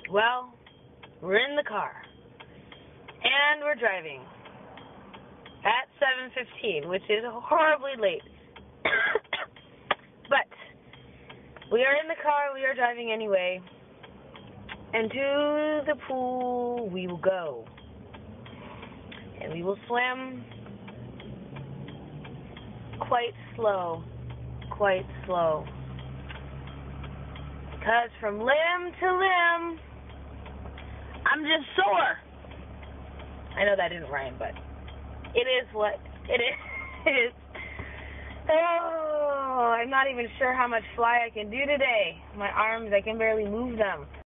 Well, we're in the car, and we're driving at 7:15, which is horribly late. But we are in the car, we are driving anyway, and to the pool we will go. And we will swim quite slow. Because from limb to limb, I'm just sore. I know that didn't rhyme, but it is what it is. Oh, I'm not even sure how much fly I can do today. My arms, I can barely move them.